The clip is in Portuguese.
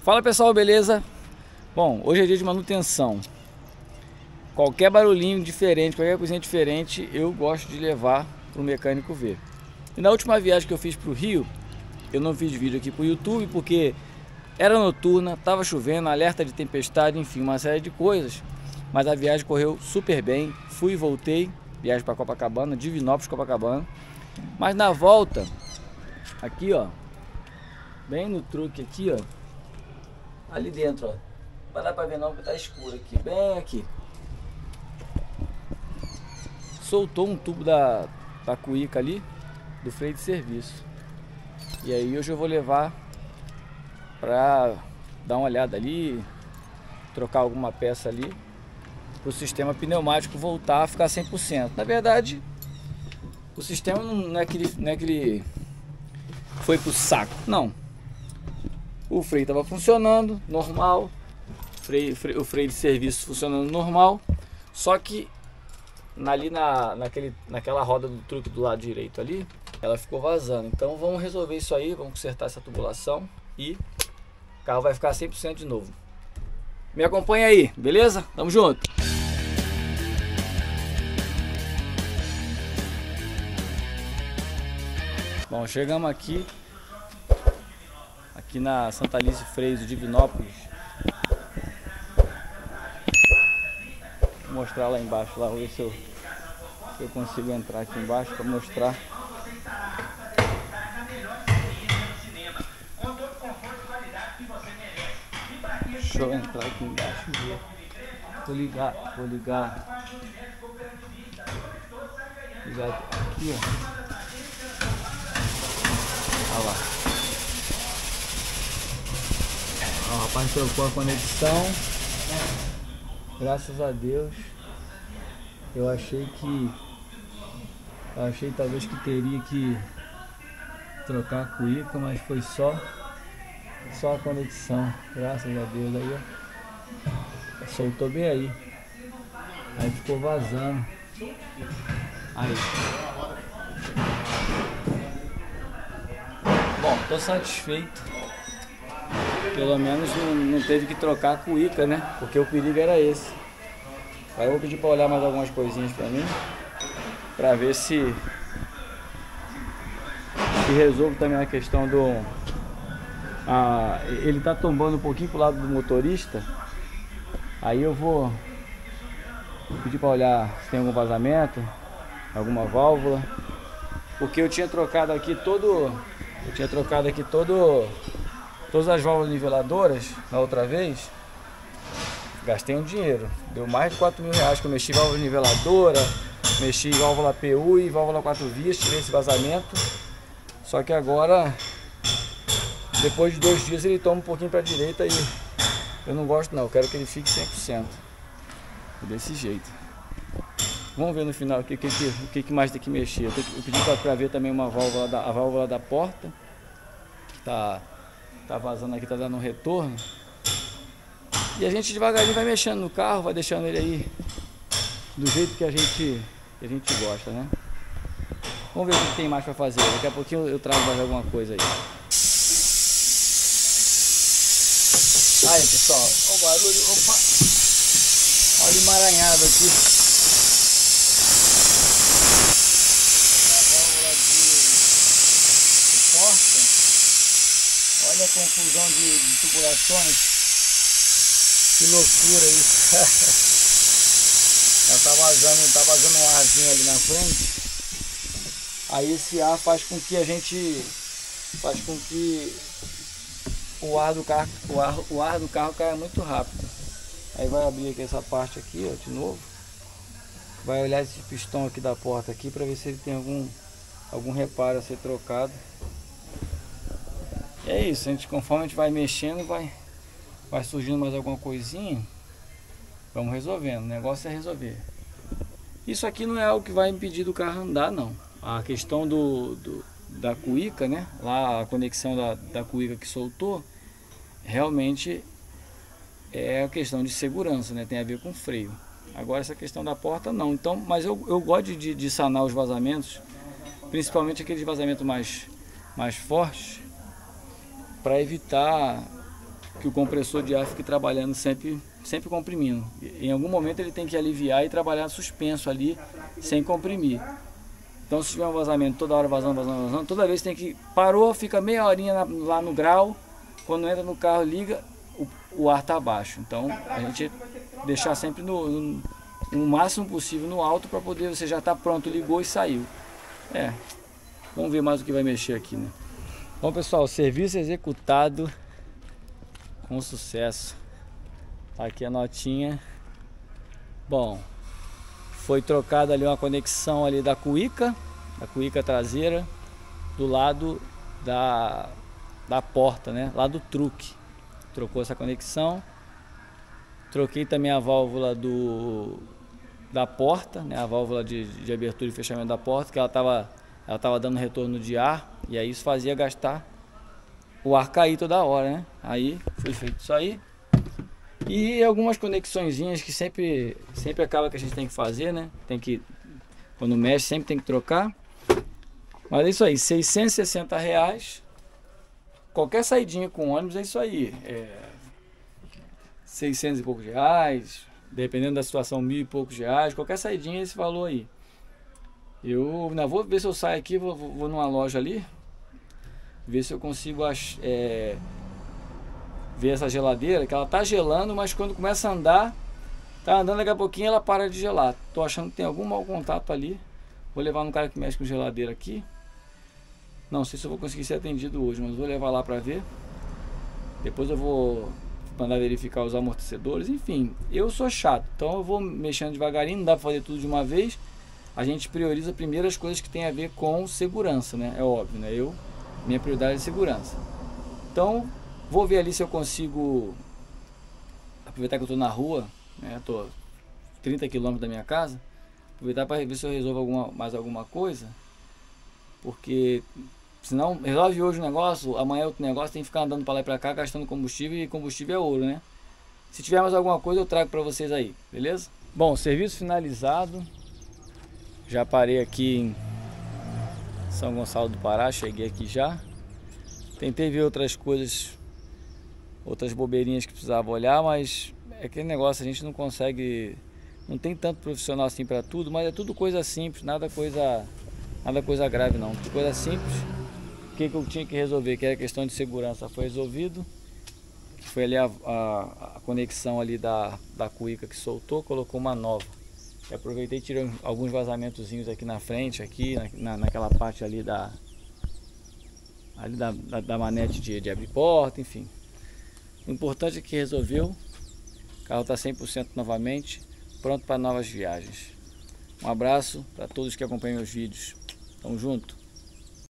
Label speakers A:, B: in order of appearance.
A: Fala pessoal, beleza? Bom, hoje é dia de manutenção. Qualquer barulhinho diferente, qualquer coisinha diferente, eu gosto de levar para o mecânico ver. E na última viagem que eu fiz para o Rio, eu não fiz vídeo aqui para o YouTube porque era noturna, estava chovendo, alerta de tempestade, enfim, uma série de coisas. Mas a viagem correu super bem, fui e voltei, viagem para Copacabana, Divinópolis, Copacabana. Mas na volta, aqui ó, bem no truque aqui ó, ali dentro ó, não vai dar para ver não porque tá escuro aqui, bem aqui. Soltou um tubo da cuíca ali, do freio de serviço. E aí hoje eu vou levar para dar uma olhada ali, trocar alguma peça ali, para o sistema pneumático voltar a ficar 100%. Na verdade, o sistema não é que ele foi pro saco, não. O freio estava funcionando normal, o freio de serviço funcionando normal, só que naquela roda do truque do lado direito ali, ela ficou vazando. Então vamos resolver isso aí, vamos consertar essa tubulação e o carro vai ficar 100% de novo. Me acompanha aí, beleza? Tamo junto! Bom, chegamos aqui na Santa Alice Freios de Divinópolis. Vou mostrar lá embaixo, lá, vou ver se eu consigo entrar aqui embaixo para mostrar. Deixa eu entrar aqui embaixo e ver. Vou ligar aqui ó. Olha lá. Ó, o rapaz trocou a conexão. Graças a Deus. Eu achei talvez que teria que trocar a cuíca, mas foi só a conexão. Graças a Deus. Aí ó, soltou bem aí. Aí ficou vazando. Aí. Bom, tô satisfeito. Pelo menos não teve que trocar a cuíca, né? Porque o perigo era esse. Aí eu vou pedir para olhar mais algumas coisinhas para mim, para ver se resolve também a questão do... ele tá tombando um pouquinho pro lado do motorista. Aí eu vou pedir para olhar se tem algum vazamento, alguma válvula, porque eu tinha trocado aqui todas as válvulas niveladoras na outra vez. Gastei um dinheiro, deu mais de 4 mil reais que eu mexi válvula niveladora, mexi válvula PU e válvula 4 vias, tirei esse vazamento. Só que agora, depois de 2 dias, ele toma um pouquinho para a direita e eu não gosto não, eu quero que ele fique 100%. Desse jeito. Vamos ver no final o que mais tem que mexer. Eu pedi para ver também a válvula da porta, que tá vazando aqui, tá dando um retorno. E a gente devagarinho vai mexendo no carro, vai deixando ele aí do jeito que a gente gosta, né? Vamos ver o que tem mais para fazer. Daqui a pouquinho eu trago mais alguma coisa aí. Aí pessoal, olha o barulho, opa! Olha o emaranhado aqui. A válvula de porta. Olha a confusão de tubulações. Que loucura isso. Já tá vazando um arzinho ali na frente. Aí esse ar faz com que o ar do carro caia muito rápido. Aí vai abrir aqui essa parte aqui, ó, de novo. Vai olhar esse pistão aqui da porta aqui para ver se ele tem algum reparo a ser trocado. E é isso, conforme a gente vai mexendo, vai surgindo mais alguma coisinha, vamos resolvendo. O negócio é resolver. Isso aqui não é algo que vai impedir do carro andar, não. A questão da cuíca, né? Lá a conexão da cuíca que soltou, realmente é a questão de segurança, né? Tem a ver com freio. Agora essa questão da porta não. Então, mas eu gosto de sanar os vazamentos, principalmente aqueles vazamentos mais fortes, para evitar que o compressor de ar fique trabalhando sempre comprimindo. Em algum momento ele tem que aliviar e trabalhar suspenso ali, sem comprimir. Então se tiver um vazamento, toda hora vazando, toda vez tem que... Parou, fica meia horinha lá no grau, quando entra no carro, liga, o ar está baixo. Então a gente deixar sempre no máximo possível no alto, para poder, você já está pronto, ligou e saiu. Vamos ver mais o que vai mexer aqui, né? Bom pessoal, serviço executado com sucesso. Tá aqui a notinha. Bom, foi trocada ali uma conexão ali da cuíca traseira, do lado da porta, né? Lá do truque. Trocou essa conexão. Troquei também a válvula da porta, né? A válvula de abertura e fechamento da porta, que ela tava dando retorno de ar, e aí isso fazia gastar o ar cair toda hora, né? Aí foi feito isso aí. E algumas conexõezinhas que sempre acaba que a gente tem que fazer, né? Quando mexe, sempre tem que trocar. Mas é isso aí, R$660. Qualquer saidinha com ônibus é isso aí. 600 e poucos reais, dependendo da situação, 1.000 e poucos reais. Qualquer saidinha é esse valor aí. Eu ainda vou ver se eu saio aqui, vou numa loja ali, ver se eu consigo ver essa geladeira, que ela tá gelando, mas quando começa a andar, tá andando, daqui a pouquinho ela para de gelar. Tô achando que tem algum mau contato ali. Vou levar no cara que mexe com geladeira aqui. Não sei se eu vou conseguir ser atendido hoje, mas vou levar lá para ver. Depois eu vou mandar verificar os amortecedores. Enfim, eu sou chato, então eu vou mexendo devagarinho, não dá para fazer tudo de uma vez. A gente prioriza primeiro as coisas que tem a ver com segurança, né? É óbvio, né? Minha prioridade é segurança. Então, vou ver ali se eu consigo aproveitar que eu estou na rua, né? Estou 30 km da minha casa, aproveitar para ver se eu resolvo mais alguma coisa, porque senão resolve hoje um negócio, amanhã outro negócio, tem que ficar andando para lá e para cá gastando combustível, e combustível é ouro, né? Se tiver mais alguma coisa eu trago para vocês aí, beleza? Bom, serviço finalizado. Já parei aqui em São Gonçalo do Pará, cheguei aqui já. Tentei ver outras coisas, outras bobeirinhas que precisava olhar, mas é aquele negócio, a gente não consegue, não tem tanto profissional assim para tudo, mas é tudo coisa simples, nada coisa grave não, tudo coisa simples. O que eu tinha que resolver, que era questão de segurança, foi resolvido. Foi ali a conexão ali da cuíca que soltou, colocou uma nova. Eu aproveitei e tirei alguns vazamentozinhos aqui na frente, aqui naquela parte ali da manete de abrir porta, enfim. O importante é que resolveu. O carro está 100% novamente, pronto para novas viagens. Um abraço para todos que acompanham meus vídeos. Tamo junto.